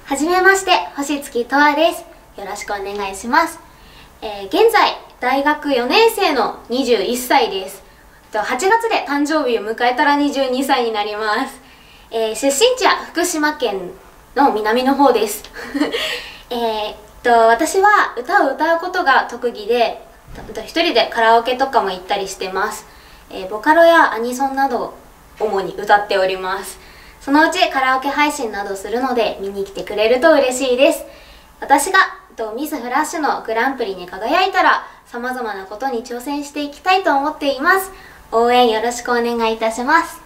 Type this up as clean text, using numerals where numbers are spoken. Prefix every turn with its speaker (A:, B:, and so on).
A: はじめまして、星月とわです。よろしくお願いします。現在、大学4年生の21歳です。8月で誕生日を迎えたら22歳になります。出身地は福島県の南の方です。私は歌を歌うことが特技で、一人でカラオケとかも行ったりしてます。ボカロやアニソンなどを主に歌っております。そのうちカラオケ配信などするので見に来てくれると嬉しいです。私がミスフラッシュのグランプリに輝いたら様々なことに挑戦していきたいと思っています。応援よろしくお願いいたします。